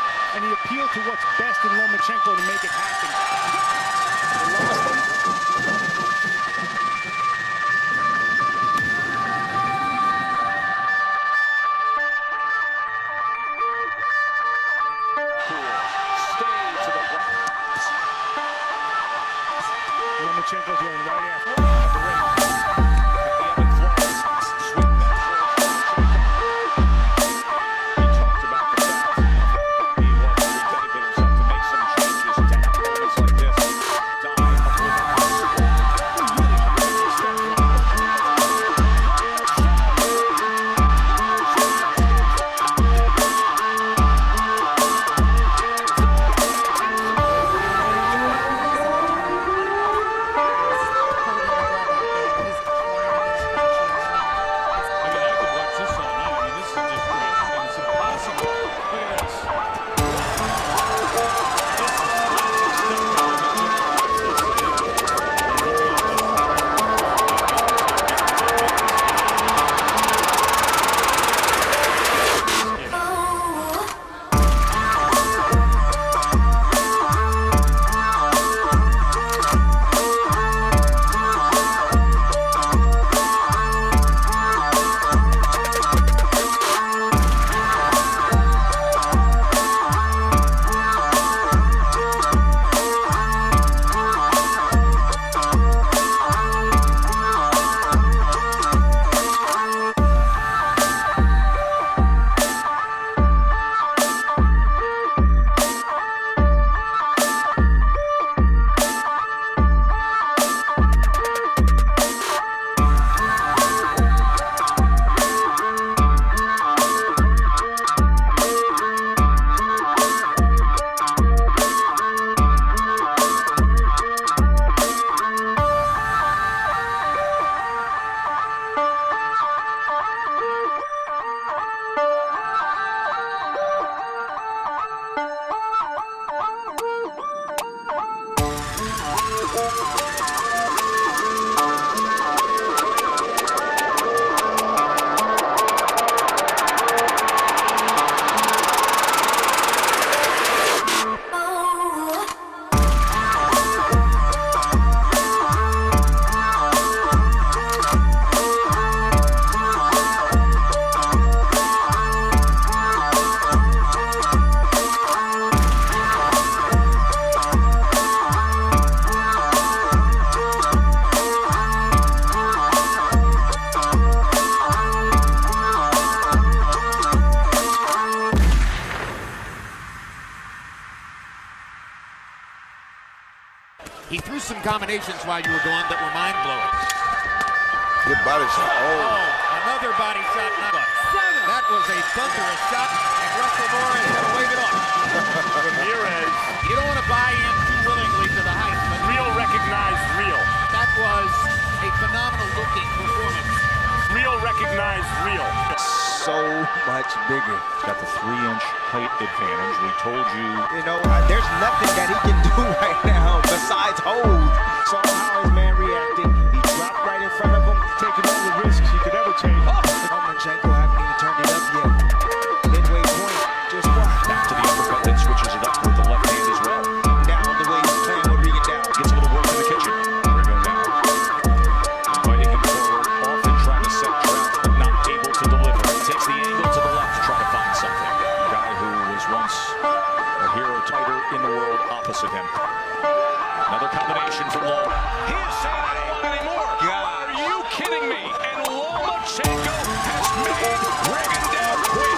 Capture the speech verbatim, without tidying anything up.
and he appealed to what's best in Lomachenko to make it happen. Lomachenko's going right after. He threw some combinations while you were gone that were mind-blowing. Good body shot. Oh. oh, another body shot. That was a thunderous shot, and Russell Moore is going to wave it off. Ramirez. You don't want to buy in too willingly to the hype, but Real recognized real. that was a phenomenal-looking performance. Real recognized real. So much bigger. Got the three-inch height advantage. We told you. You know, uh, there's nothing that he can do right now besides hold. Saw how his man reacted. He dropped right in front of him, taking all the risks he could ever take. Oh, Lomachenko hasn't even turned it up yet. Midway point, just what? Back to the uppercut, then switches it up with the left hand as well. Down the way he's playing with Regan down. Gets a little work in the kitchen. Rigo now. Inviting him forward, often trying to set traps, but not able to deliver. Takes the angle to the left to try to find something. A guy who was once a hero tighter in the world opposite him. Another combination from Low. He is saying, I don't want any more. God. Are you kidding me? And Lomachenko has made Rigondeaux quit.